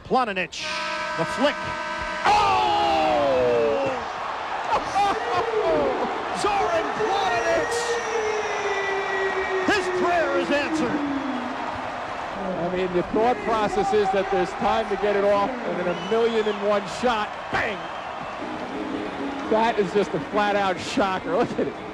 Planinic, the flick. Oh! Zoran Planinic! His prayer is answered. I mean, the thought process is that there's time to get it off, and then 1,000,001 shot, bang! That is just a flat-out shocker. Look at it.